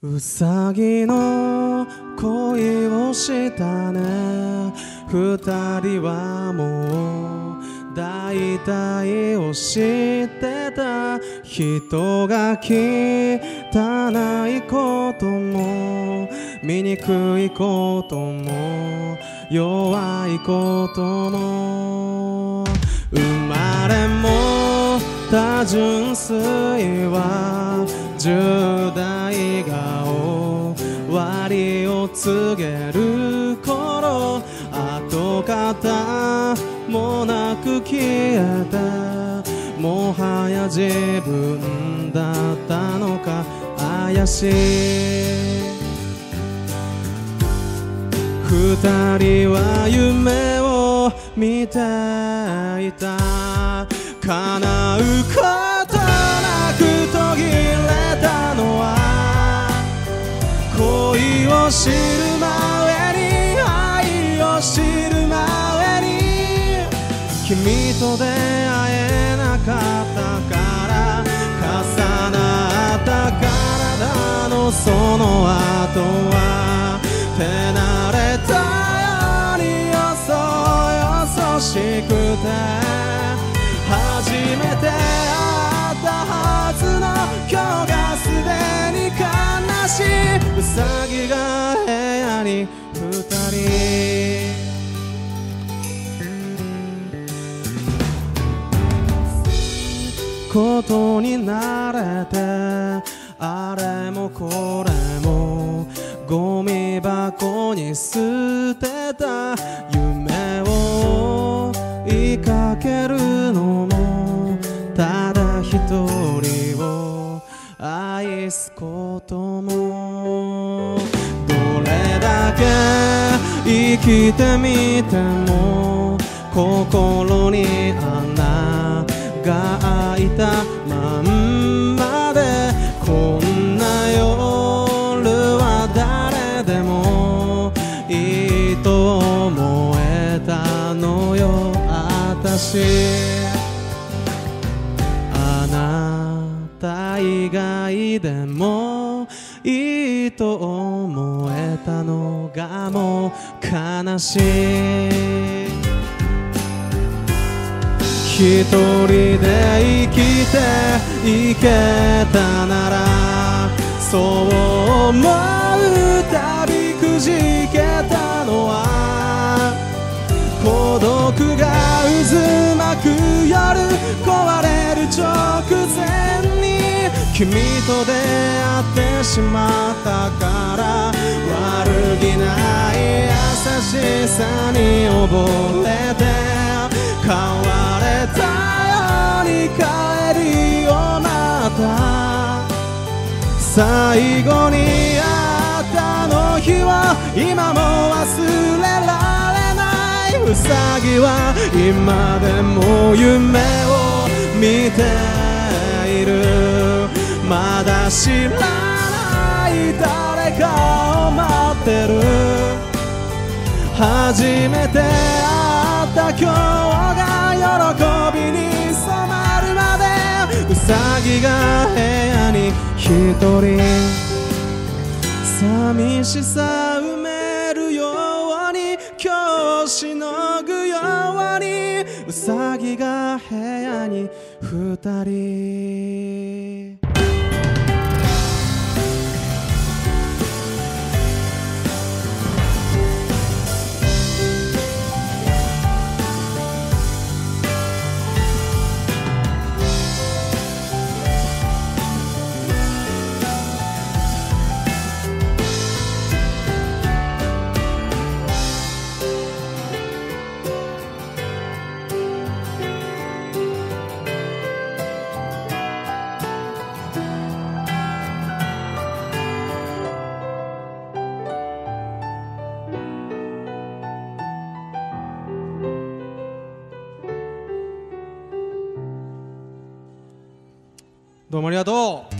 うさぎの恋をしたね。二人はもう大体を知ってた。人が汚いことも醜いことも弱いことも、生まれ持った純粋は10代顔、割を告げる頃跡形もなく消えた。もはや自分だったのか怪しい。二人は夢を見ていた。叶うことなく途切れたのは、恋を知る前に愛を知る前に君と出会えなかったから、重なった体のその後は手慣れたようによそよそしくて、初めて会ったはずの今日がすでに悲しい。うさぎが部屋に二人、ことに慣れてあれもこれもゴミ箱に捨てた。夢を追いかけるのもただ一人を愛すことも、どれだけ生きてみても心に穴が開いたまんまで、こんな夜は誰でもいいと思えたのよ私。あなた以外でもいいと思えたのがもう悲しい。一人で生きていけたなら、そう思うたびくじけたのは、孤独が渦巻く夜壊れる直前に君と出会ってしまったから、悪気ない優しさに溺れて変われたように帰りを待った。最後に会ったあの日は今も忘れられない。うさぎは今でも夢を見ている。まだ知らない誰かを待ってる。初めて会った今日が喜びに染まるまで、うさぎが部屋に一人、寂しさ埋めるように今日しのぐように、うさぎが部屋に二人。どうもありがとう。